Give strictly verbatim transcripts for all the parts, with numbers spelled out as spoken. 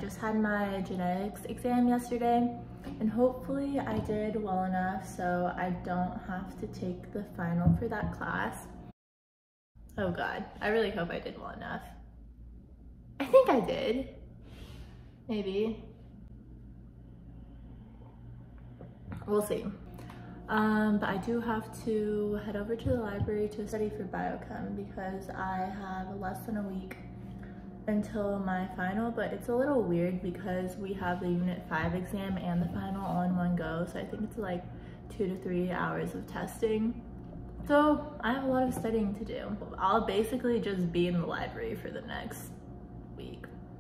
just had my genetics exam yesterday, and hopefully I did well enough so I don't have to take the final for that class. Oh God, I really hope I did well enough. I think I did. Maybe. We'll see. Um, but I do have to head over to the library to study for biochem because I have less than a week until my final, but it's a little weird because we have the unit five exam and the final all in one go, so I think it's like two to three hours of testing. So I have a lot of studying to do. I'll basically just be in the library for the next week.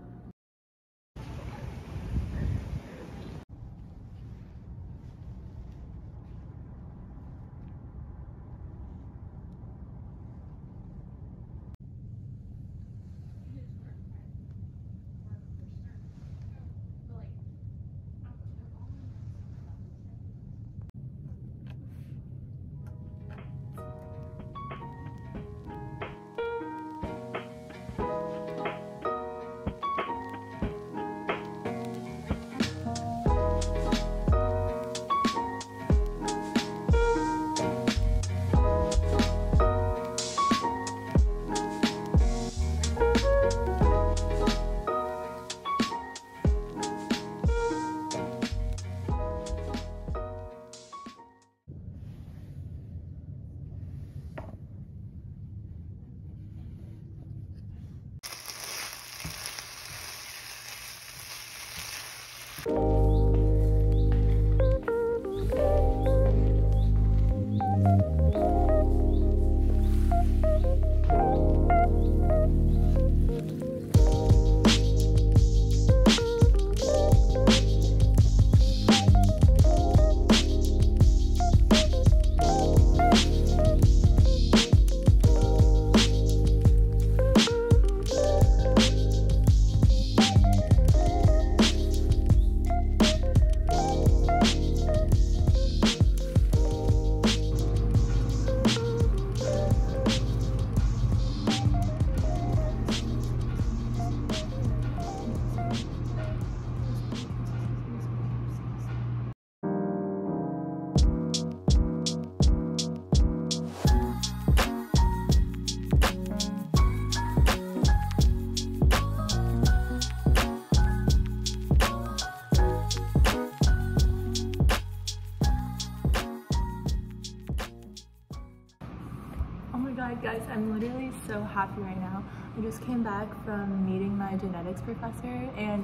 Guys, I'm literally so happy right now. I just came back from meeting my genetics professor and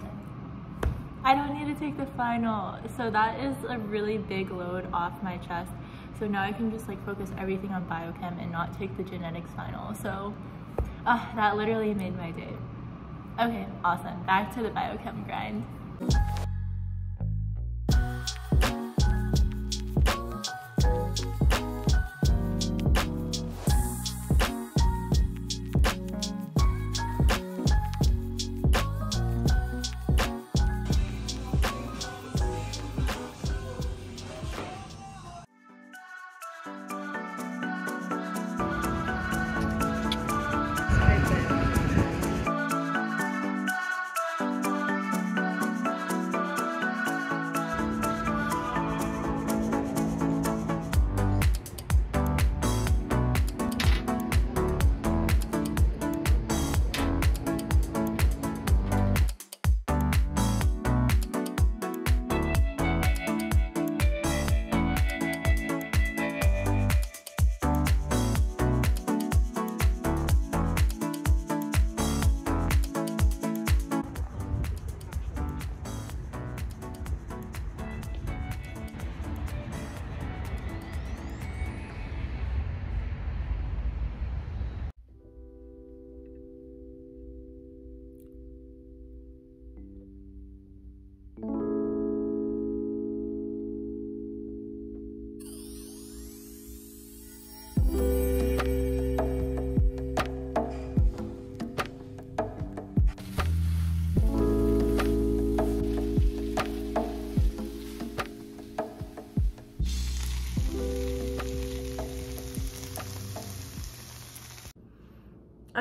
I don't need to take the final. So that is a really big load off my chest. So now I can just like focus everything on biochem and not take the genetics final. So uh, that literally made my day. Okay, awesome. Back to the biochem grind.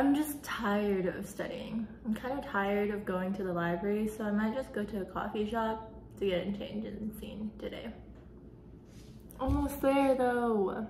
I'm just tired of studying. I'm kind of tired of going to the library, so I might just go to a coffee shop to get a change in scene today. Almost there though.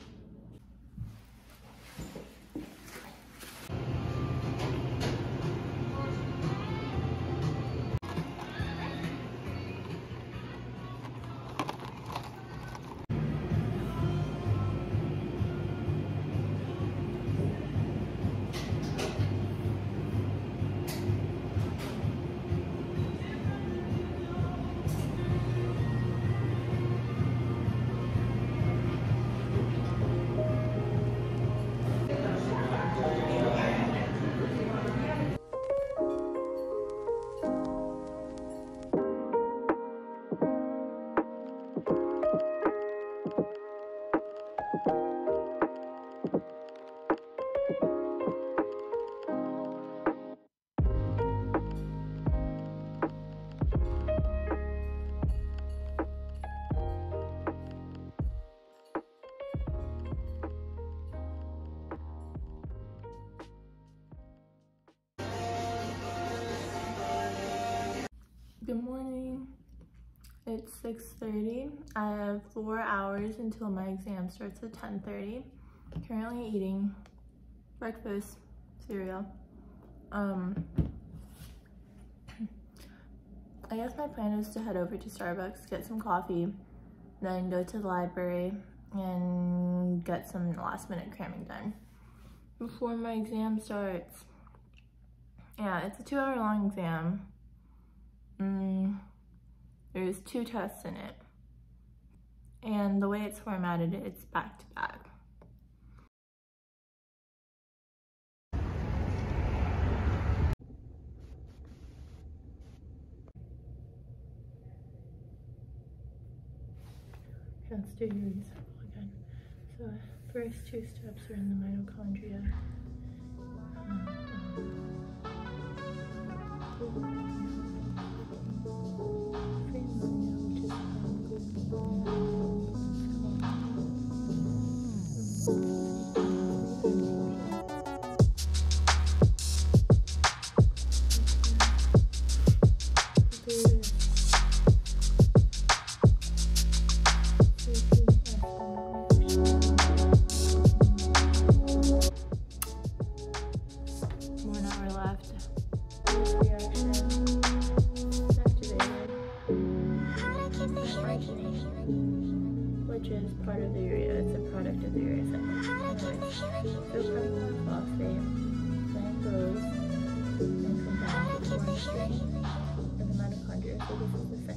Good morning. It's six thirty. I have four hours until my exam starts at ten thirty. Currently eating breakfast cereal. Um, I guess my plan is to head over to Starbucks, get some coffee, then go to the library and get some last minute cramming done before my exam starts. Yeah, it's a two hour long exam. Mm, there's two tests in it, and the way it's formatted, it's back to back. Let's do your resample again. So first two steps are in the mitochondria. Um, um, which is part of the urea. It's a product of the urea cycle. Anyways, so cardiopulmonary phosphate then goes and combines with one string in the mitochondria. So this is the